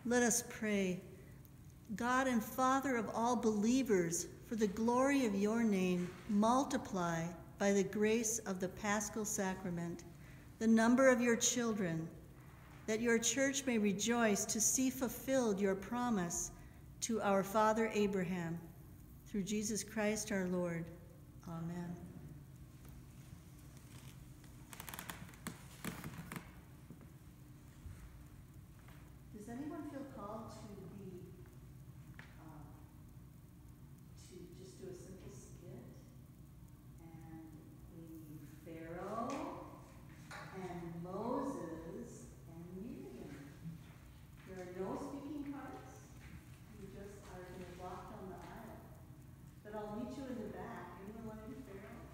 Let us pray. God and Father of all believers, for the glory of your name, multiply by the grace of the Paschal Sacrament the number of your children, that your church may rejoice to see fulfilled your promise to our father Abraham. Through Jesus Christ our Lord. Amen. Does anyone feel called to just do a simple skit? And we need Pharaoh and Moses and Miriam. There are no speaking parts. You just are going to walk down the aisle. But I'll meet you in the back. Anyone want to do Pharaoh?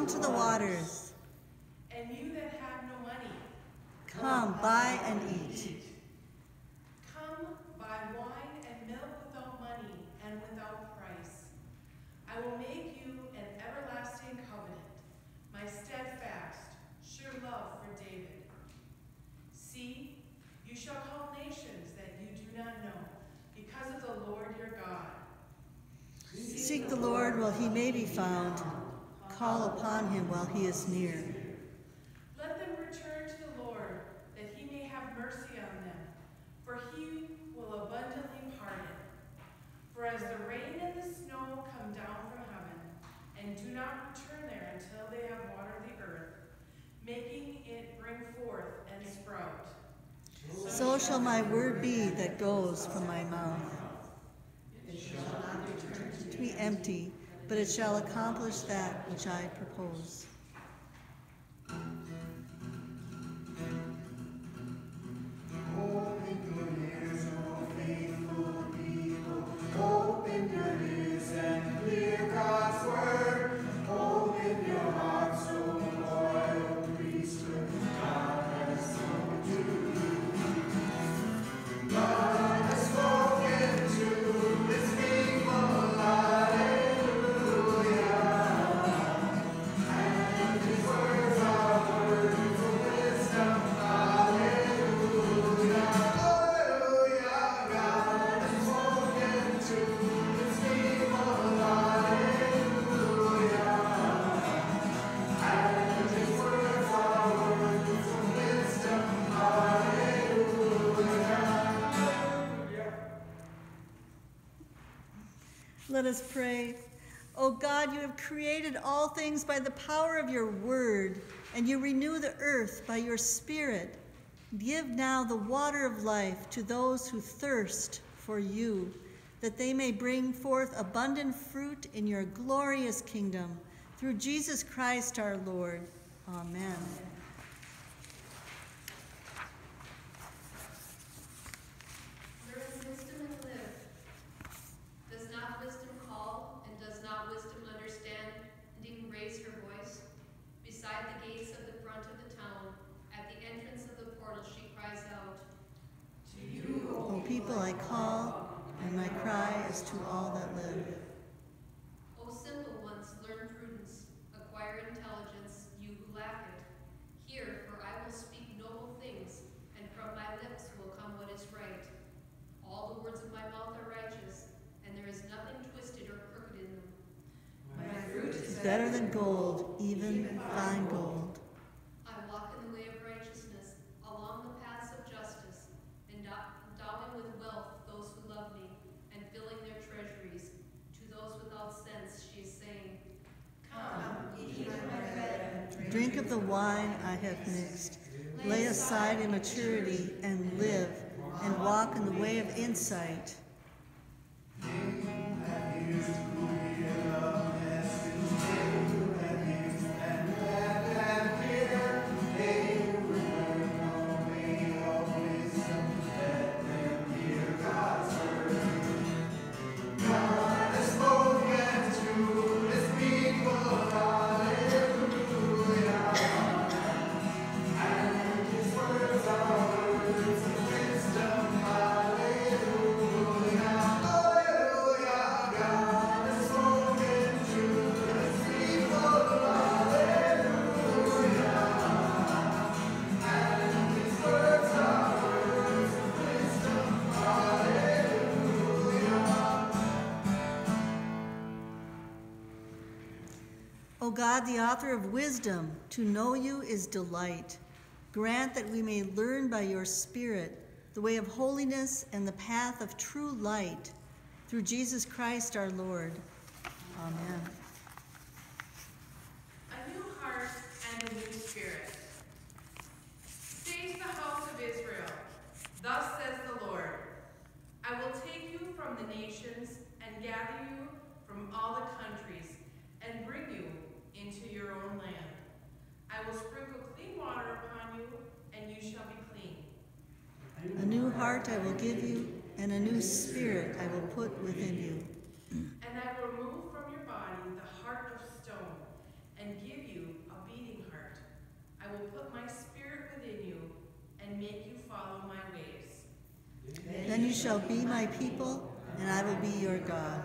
Come to the waters. And you that have no money, Come, buy and eat. come buy wine and milk without money and without price. I will make you an everlasting covenant, my steadfast, sure love for David. See, you shall call nations that you do not know, because of the Lord your God. Seek the Lord while he may be found. Call upon him while he is near. Let them return to the Lord, that he may have mercy on them, for he will abundantly pardon. For as the rain and the snow come down from heaven, and do not return there until they have watered the earth, making it bring forth and sprout, So shall my word be that goes from my mouth. it shall not return To be empty, but it shall accomplish that which I propose. Open your ears, O faithful people. Open your ears and hear God's word. Open your hearts, O loyal priesthood. God has spoken to you. God has spoken to his people. Hallelujah. And his words are words of wisdom. Hallelujah. Hallelujah. God has spoken to his people. Hallelujah. And his words are words of wisdom. Hallelujah. Let us pray. O God, you have created all things by the power of your word, and you renew the earth by your Spirit. Give now the water of life to those who thirst for you, that they may bring forth abundant fruit in your glorious kingdom. Through Jesus Christ our Lord. Amen. There is wisdom and live. Does not wisdom call, and does not wisdom understand, and even raise her voice? Beside the gates of the front of the town, at the entrance of the portal, she cries out. O people I call, and my cry is to all that live. O simple ones, learn prudence, acquire intelligence, you who lack it. Hear, for I will speak noble things, and from my lips will come what is right. All the words of my mouth are righteous, and there is nothing twisted or crooked in them. My fruit It's better than gold, even fine gold. I walk in the way of righteousness, along the paths of justice, endowing with wealth those who love me, and filling their treasuries. To those without sense she is saying, Come, eat my bread. Drink of the wine I have mixed. Lay aside immaturity and live, and walk in the way of insight. God has spoken to his people. Hallelujah. And his words are words of wisdom. Hallelujah. Hallelujah. God has spoken to his people. Hallelujah. And his words are words of wisdom. Hallelujah. O God, the author of wisdom, to know you is delight. Grant that we may learn by your Spirit the way of holiness and the path of true light. Through Jesus Christ our Lord. Amen. A new heart and a new spirit. Say to the house of Israel, thus says the Lord, I will take you from the nations and gather you from all the countries and bring you into your own land. I will sprinkle clean water upon you, and you shall be clean. A new heart I will give you, and a new spirit I will put within you. And I will remove from your body the heart of stone, and give you shall be my people, and I will be your God.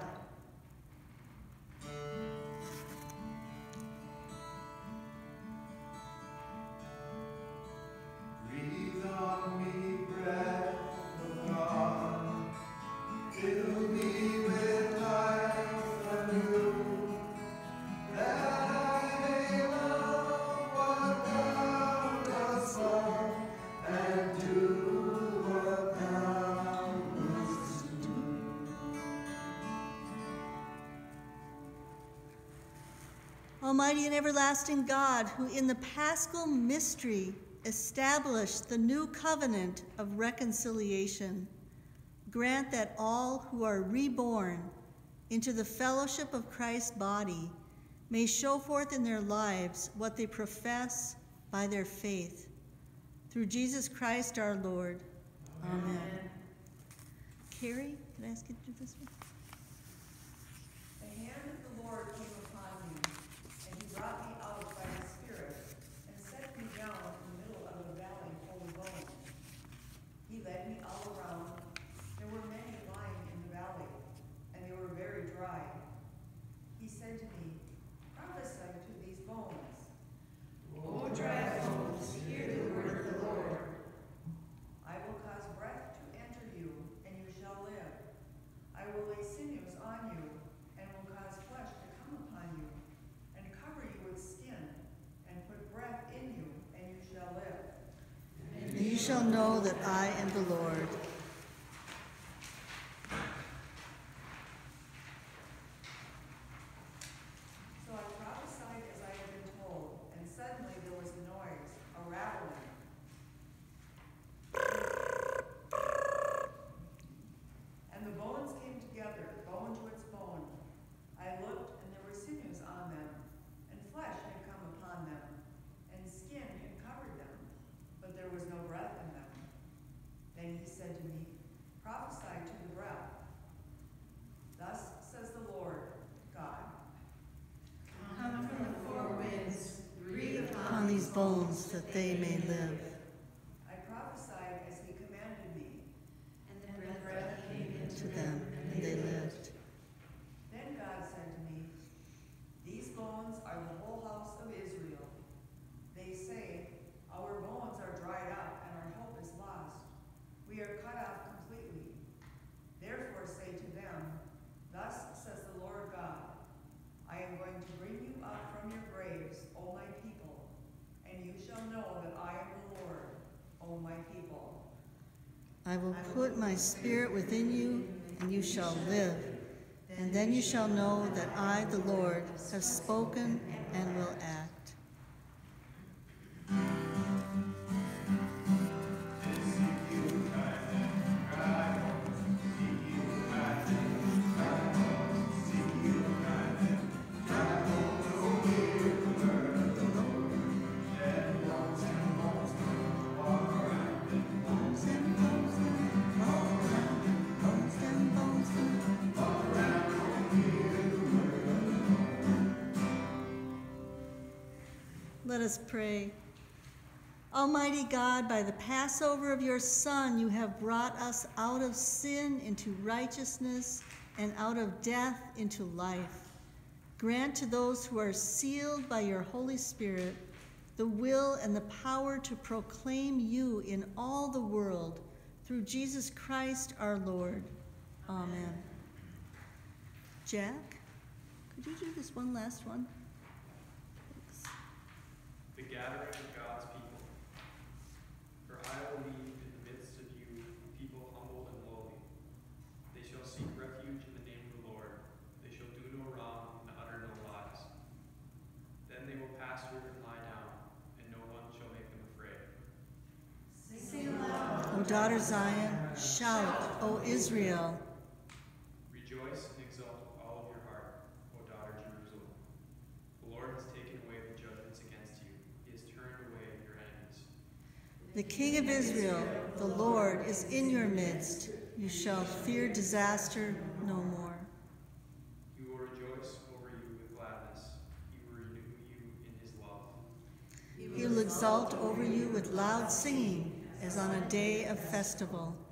Breathe on me, breath of God. Fill me with life anew, that I may love what thou dost love, and do what thou wouldst do. Almighty and everlasting God, who in the Paschal mystery established the new covenant of reconciliation, grant that all who are reborn into the fellowship of Christ's body may show forth in their lives what they profess by their faith. Through Jesus Christ our Lord. Amen. Carrie, can I ask you to do this one? The hand of the Lord came upon me, and he brought me out by the Spirit, and set me down in the middle of a valley full of bones. He led me all around. There were many lying in the valley, and they were very dry. He said to me, prophesy to these bones. O dry bones, hear the word of the Lord. I will cause breath to enter you, and you shall live. I will lay sinews on you, and will cause flesh to come upon you, and cover you with skin, and put breath in you, and you shall live. And you shall know that I am the Lord. So I prophesied as I had been told, and suddenly there was a noise, a rattling. And the bones came together, bone to its bone. I looked, and there were sinews on them, and flesh had come upon them, and skin had covered them, but there was no breath in them. Then he said to me, prophesy to the breath. Thus says the Lord God. Come from the four winds, breathe Upon these bones that they may live. I prophesied as he commanded me. and the breath came into To them, and they lived. Then God said to me, these bones are the whole house of Israel. They say, our bones are dried up and our hope is lost. We are cut off completely. Therefore say to them, thus says the Lord God, I am going to bring you up from your graves, O my people, and you shall know that I am the Lord, O my people. I will put my spirit within you, and you shall live. And then you shall know that I, the Lord, have spoken and will act. Let us pray. Almighty God, by the Passover of your Son, you have brought us out of sin into righteousness and out of death into life. Grant to those who are sealed by your Holy Spirit the will and the power to proclaim you in all the world through Jesus Christ our Lord. Amen. Jack, could you do this one last one? Thanks. The gathering of God's people. For I will lead in the midst of you people humble and lowly. They shall seek refuge in the name of the Lord. They shall do no wrong and utter no lies. Then they will pasture and lie down, and no one shall make them afraid. Sing aloud, O daughter Zion, shout, O Israel. Rejoice and exult with all of your heart, O daughter Jerusalem. The Lord has taken away the judgments against you. He has turned away your enemies. The King of Israel, the Lord, is in your midst. You shall fear disaster no more. He will rejoice over you with gladness. He will renew you in his love. He will exult over you with loud singing, as on a day of festival.